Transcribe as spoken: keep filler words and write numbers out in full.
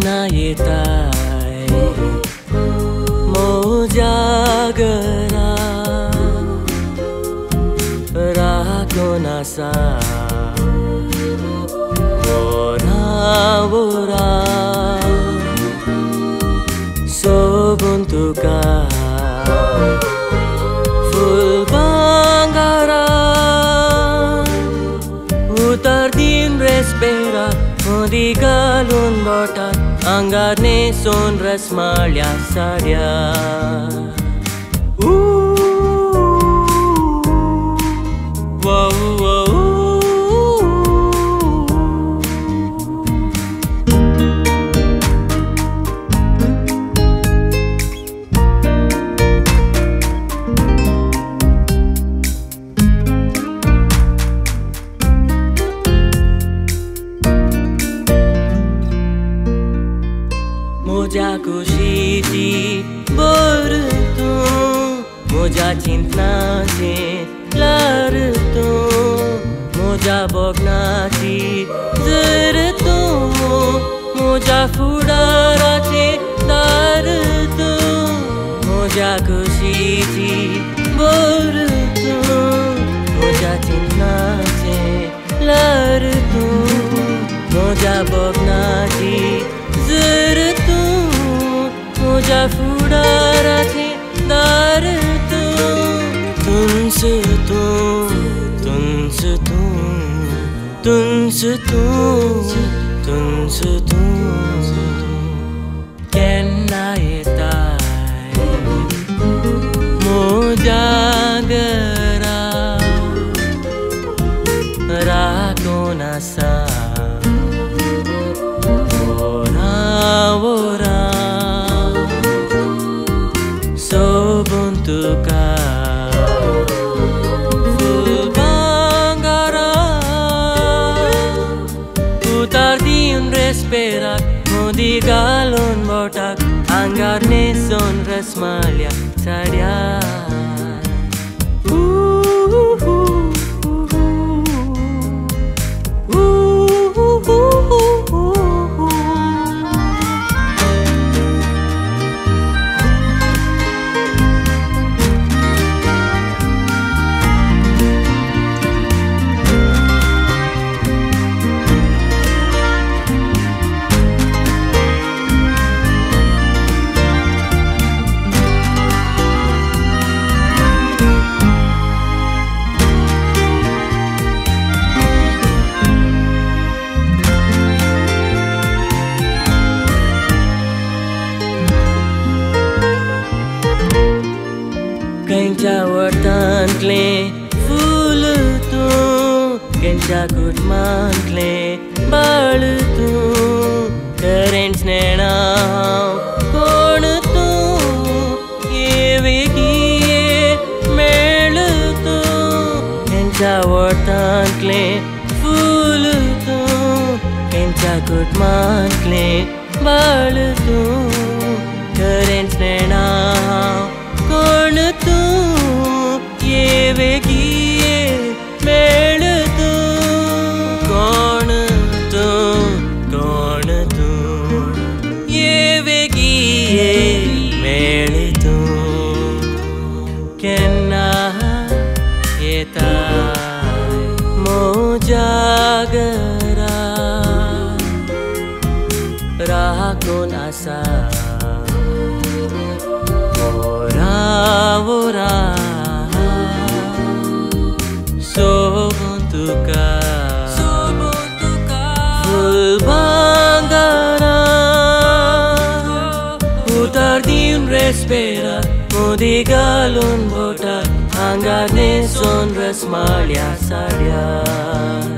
yetai mojagara rakonasa ora ora sobuntuka full bangara utar din respira modi galun bota angarne son rasmalya sadya wow wow मोजा खुशी bore तू मोजा चिंतना से लार तू मोजा बोगना ची जर तू मोजा फुडारा चे दार तू मोजा खुशी बोर तू मोजा चिंतना से लार तू मोजा बोगना ची जर तू मोजा फुडारा चे दार तू तुनस तू तुनस तू तुनस तू तुनस तू केन्ना येताय मोजागरा राकोनासा ora sobuntuka full bangara utar din respira modi galon botak angarne son rasmalya sadya Kenca wartantle ful tu kenca kutmantle bal tu currents nena kon tu yevegiye mel tu kenca wartantle ful tu kenca kutmantle bal tu currents nena kon tu yevegiye mel tu kon tu kon tu yevegiye mel tu kenna yetai mojagara rakonasa ora sobuntuka full bangara utar din respira modi galon botak angarne son rasmalya sadya